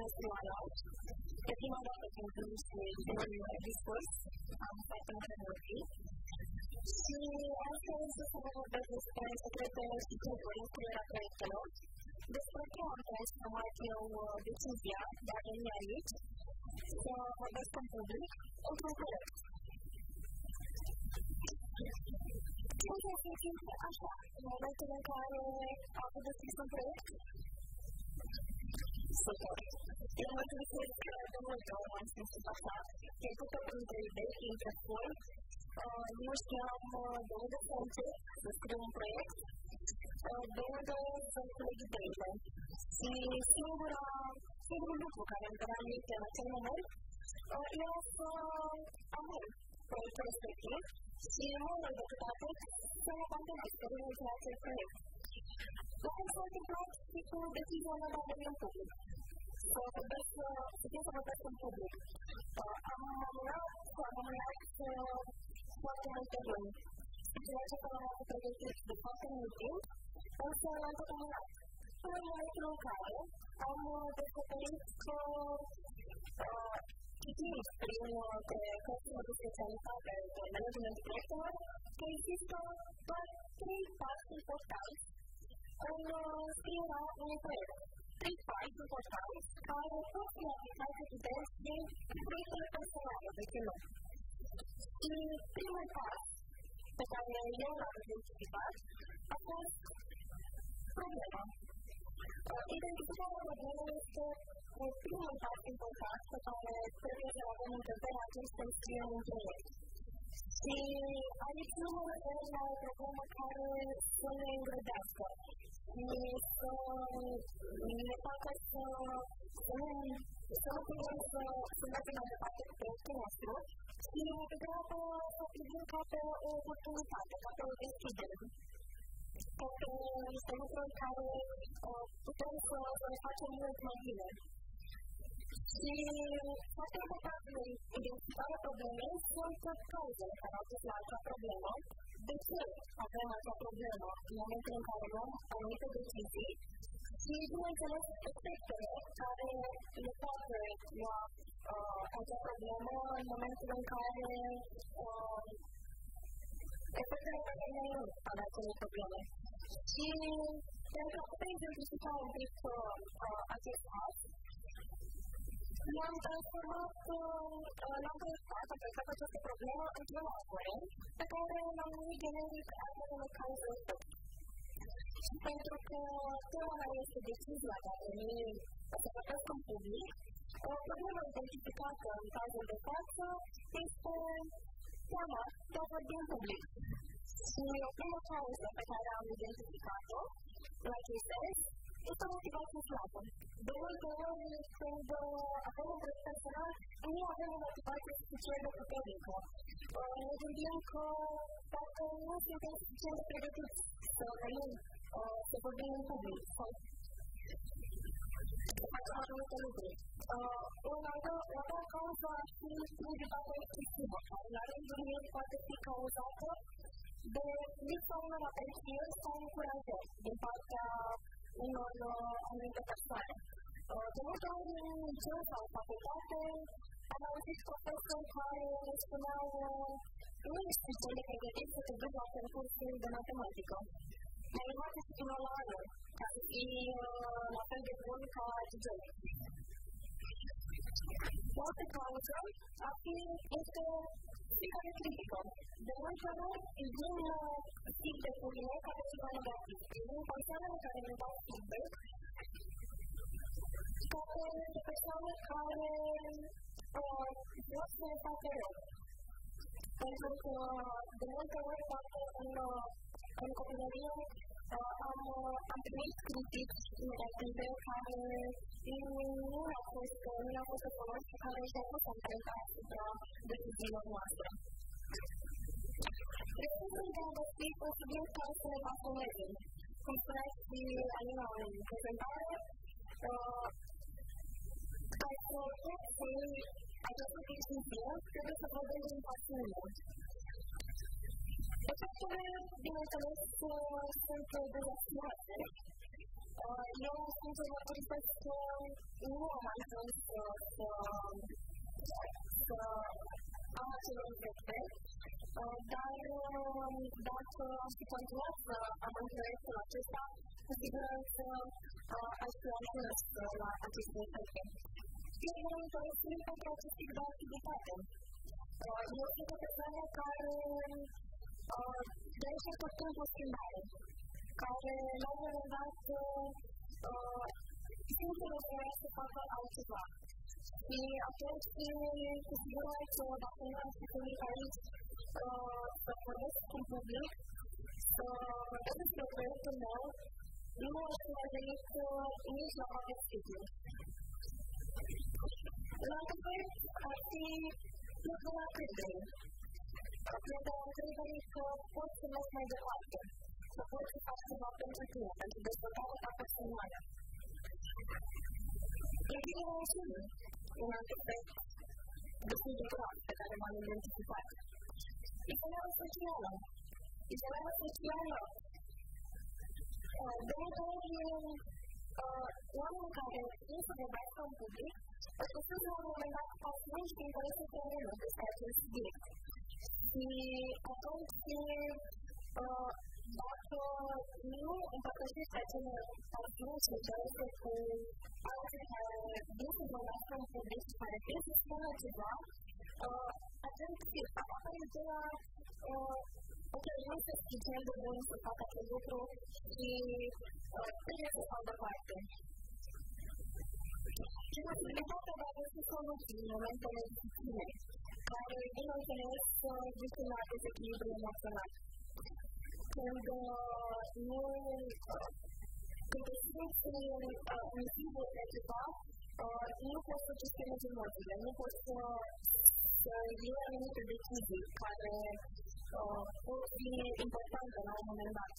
menstruală. E prima dată când un discurs am săptămână de vorbit. Și astăzi să vă vorbesc despre secretele și trucuri în scrierea proiectelor, despre cum am transformat eu decizia de a veni aici să vorbesc în public într-un proiect. Cum se simte așa, în momentul în care am avut de scris un proiect? Super! Eu mă gândesc de multe ori m-am simțit așa, trecută printre idei, printre foi, nu știam de unde să încep să scriu un proiect, de unde să înțeleg ideile. Și singurul lucru care îmi dărea aminte în acel moment era să amân proiectul respectiv și mai mult decât atât să mă abandonez pe rândul de acel proiect. La cum s-a întâmplat și cu decizia mea de a veni în public. Să vorbesc în public. Am amânat foarte multe luni. Ceea ce am avut pregătit de foarte mult timp, însă l-am tot amânat. Până în momentul în care am descoperit că citind printre cărțile de specialitate de management proiectelor, că există doar 3 pași importanți în scrierea unui proiect. 3 pași importanți care pot fi aplicate evident din proiectele personale de film. Și primul pas pe care eu l-am identificat a fost problema. Identificarea problemei este primul pas important pe care trebuie să-l avem în vedere atunci când scriem un proiect. Și aici nu mă refer la o problemă care să ne îngrădească și să ne facă să nu putem să mergem mai departe cu proiectul nostru și degrabă să privim ca pe o oportunitate, ca pe o deschidere. Poate este lucruri care putem să le facem mult mai bine. Și foarte important în identificarea problemei sunt cauzele care au dus la acea problemă. De ce avem acea problemă în momentul în care luăm anumite decizii și, bineînțeles, efectele care le poate lua acea problemă în momentul în care efectele pe care le iau ale acelei probleme. Și pentru a putea exemplifica un pic acest pas, l-am transformat această problemă într-un algoritm pe care l-am numit generic algoritmul cauze-efect. Și pentru că tema mea este decizia de a veni să vorbesc în public, problema identificată în cazul de față este teama de a vorbi în public. Și o primă cauză pe care am identificat-o în acest sens este motivație slabă. De multe ori, când avem un proiect personal, nu avem o motivație suficient de puternică. Ne gândim că dacă nu suntem suficient de pregătiți să venim să vorbim în public sau să facem anumite lucruri. O altă cauză ar fi timiditatea excesivă, care la rândul ei poate fi cauzată de lipsa unor aprecieri sau încurajări din partea unor anumite persoane. De multe ori în liceu sau facultate am auzit profesori care ne spuneau nu ești suficient de pregătit să te duci la concursul de matematică. Mai urmate să fii la anul, ca să fii la fel de bun ca Gigel. O altă cauză este fiecare critică. De multe ori îi vin tip de feedback care se va negativ. Îi vin persoanele care ne dau feedback, de persoane care vreau să ne facă rău. Pentru că de multe ori, poate în copilărie, am primit critici negative care nu au fost de folos și care și-au fost amprenta asupra deciziilor noastre. Resursul de a găsi un subiect care să ne pasioneze. Cum spunea și Alina în prezentare, ca să iei această decizie, trebuie să vorbim din pasiune. Efectele, bineînțeles, sunt dezastioase eu sunt motivată să nu am ajuns să am acele efecte, dar dacă aș fi continuat să am în proiectul acesta, cu siguranță aș fi ajuns la aceste efecte. Eu mă interesez pentru acest tip de activitate. Eu sunt o persoană care dorește tot timpul schimbare, care la un moment dat simte nevoia să facă altceva. Și atunci, cu siguranță, dacă nu am fi venit aici să vorbesc în public, să vorbesc despre proiectul meu, nu aș fi mai venit nici la acest studiu. La alt proiect ar fi plăcurea încrederii. Plăcurea încrederii că pot să merg mai departe, să pot să fac ceva pentru tine, pentru dezvoltarea ta personală. Inclusiv un alt aspect destul de grav pe care m-am identificat. Izolarea socială. Izolarea socială. De multe ori, oamenii care nu se vorbească în public, își găsesc la un moment dat atunci interesul comun despre acest subiect. Și atunci, dacă nu împărtășești acele pasiuni și interese cu alții care nu se vorbească în public și care trebuie să spună ceva, atunci apare ideea ok, nu este suficient de bun să fac acest lucru și trebuie să fac departe. Și posibilitatea de a găsi soluții în momentele dificile, care, bineînțeles, duc la dezechilibru emoțional. Când simți un sigur de ceva, nu poți să gestionezi emoțiile, nu poți să iei anumite decizii care pot fi importante la un moment dat.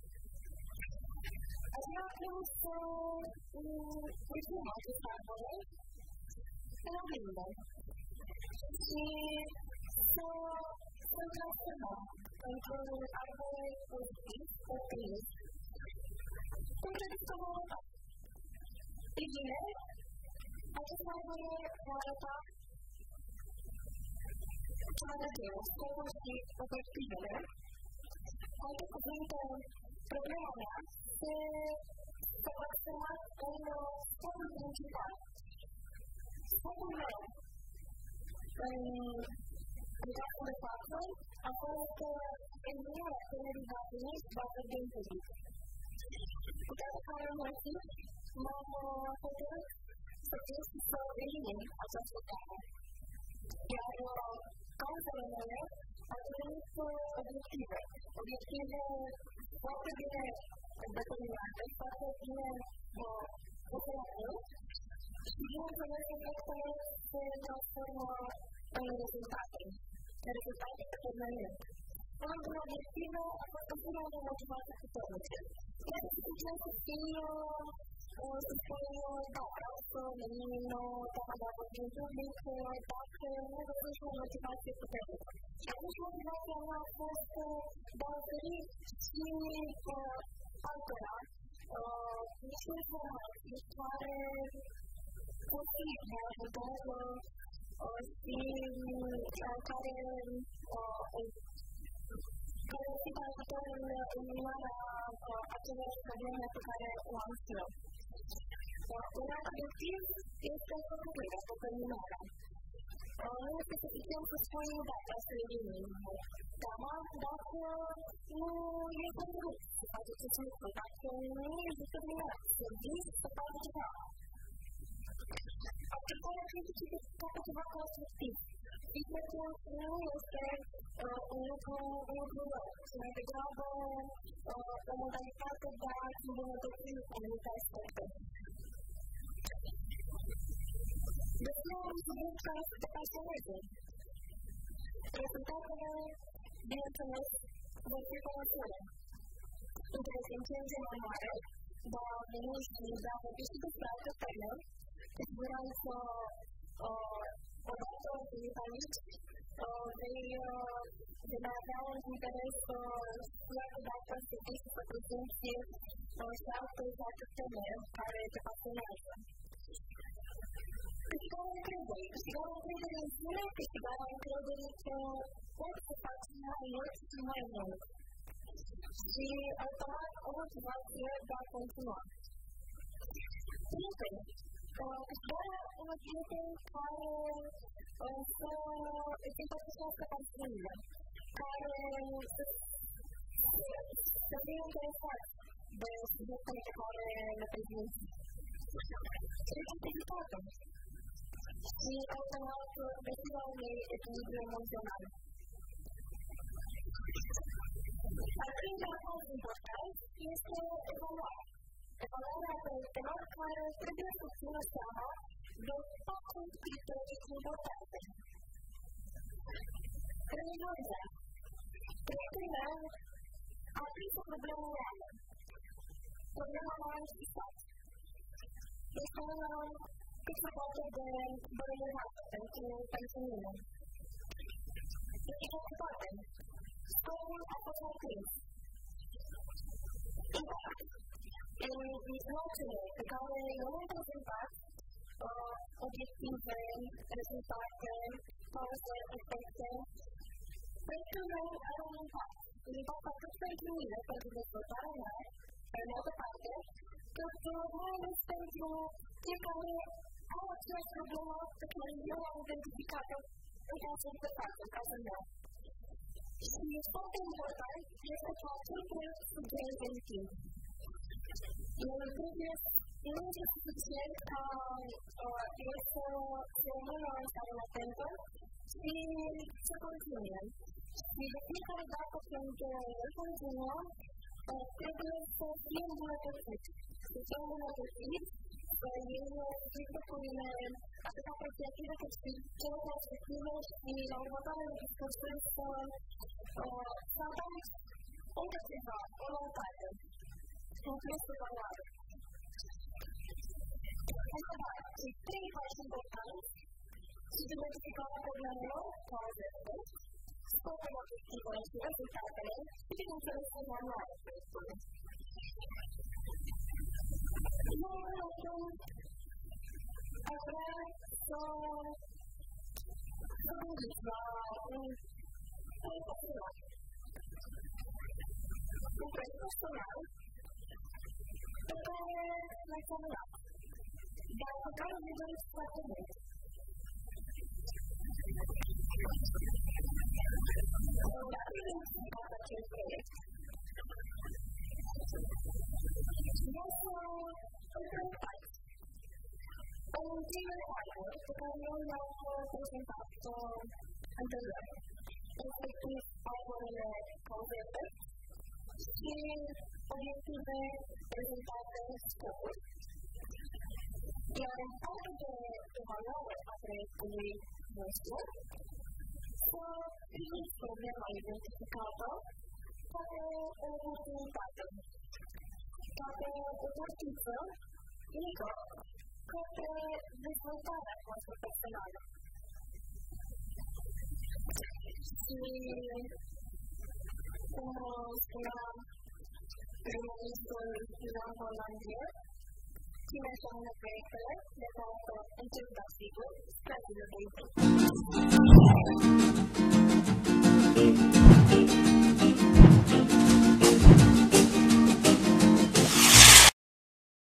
Aș vrea acum să uităm acest arbore în oglindă și să îl transformăm într-un arbore pozitiv, optimist. Cum credeți că va arăta? Ei bine, acest arbore va arăta ce arăt eu, scopul și obiectivele. Cu alte cuvinte, problema mea se transforma în scopul principal. Scopul meu în cazul de față a fost eliminarea temerii de a veni și de a vorbi în public. Cu toate care m-am hotărât să vin și să elimin această teamă. Iar cauzele mele au devenit obiective. Obiective foarte bine determinate, foarte bine puse la punct și, bineînțeles, efectele se transformă în rezultate. Rezultate pe termen lung. Unul din obiective a fost obținerea de motivație puternice. Este suficient să spui, da, vreau să elimin teama de a vorbi în public, dacă nu găsești o motivație puternică. Și atunci motivația mea a fost de a oferi și altora niște informații care pot fi de ajutor și care fi de ajutor în eliminarea acelor probleme pe care o am și eu. Un alt obiectiv este eliminarea. Nu este suficient să spui, da, vreau să elimin teama, dacă nu e hotărât să faci acest lucru, dacă nu e determinat să vii să faci ceva. Acceptarea criticii este ceva constructiv. Feedback-ul nu este un lucru rău, ci mai degrabă o modalitate de a îmbunătăți anumite aspecte. Despre un subiect care să te pasioneze. Rezultatele, bineînțeles, vor fi pe măsură. Interesențe în ce mai mare, de a veni și de a vorbi și despre alte teme, cu siguranță odată venit aici, Generarea un interes foarte dată să prezenție și alte teme care te pasionează. Câștigarea încrederii. Câștigarea încrederii în sine, câștigarea încrederii că poți să faci mai mult și mai mult. Și automat o motivație de a continua. Prieteni. Câștigarea unor prieteni care să îți împărtășească pasiunile, care să fie interesați de subiectele pe care le prezinți. Reciprocitate și automat găsirea unui echilibru emoțional. Al treilea punct important este evaluarea. Evaluarea proiectelor care trebuie să țină seama de 4 criterii importante. Realizarea. Proiectul meu a prins o problemă reală. Problema m-a anticipat. Este una cât se poate de relevată pentru mine. Eficacitate. Scopul a fost atins. Impact. În mijloacele pe care le-am prezentat, obiective, rezultate, pauze, efecte, proiectul meu are un impact. Un impact atât pentru mine, pentru dezvoltarea mea, pe de altă parte, cât mai ales pentru cei care au aceeași problemă pe care eu am identificat-o în cazul de față, în cazul meu. Și foarte important este ca acel proiect să dureze în timp. Eu nu este suficient ca eu să rămână în stare latentă și să continue. Și de fiecare dată când eu continuă, trebuie să fie îmbunătățit. Să fie îmbunătățit, să eu există cu mine atât apreciative cât și cele respective și la următoarele discursuri să adaug încă ceva, o noutate, un plus de valoare. Întrebare. Cei 3 pași importanți sunt identificarea problemelor, cauzele, scopul obiectivului și rezultatele și, bineînțeles, evaluarea proiectului. Aș vrea să gândiți la un proiect personal. Un proiect personal pe care l-ați semnat, dar pe care vă doriți foarte mult. Dacă identificați acest proiect, vreau să îl prezentați. În primele pagină pe care eu le-am prezentat anterior, respectiv paginile cauzete și obiective, rezultate, scopuri. Iar în partea de evaluare a proiectului nostru, să primiți problema identificată poate o oportunitate, poate o portiță mică către dezvoltarea noastră personală. Și, cum spunea jurnalistul Jean Hollandier, cine înseamnă proiectele, de fapt, încep, dar sigur, spre de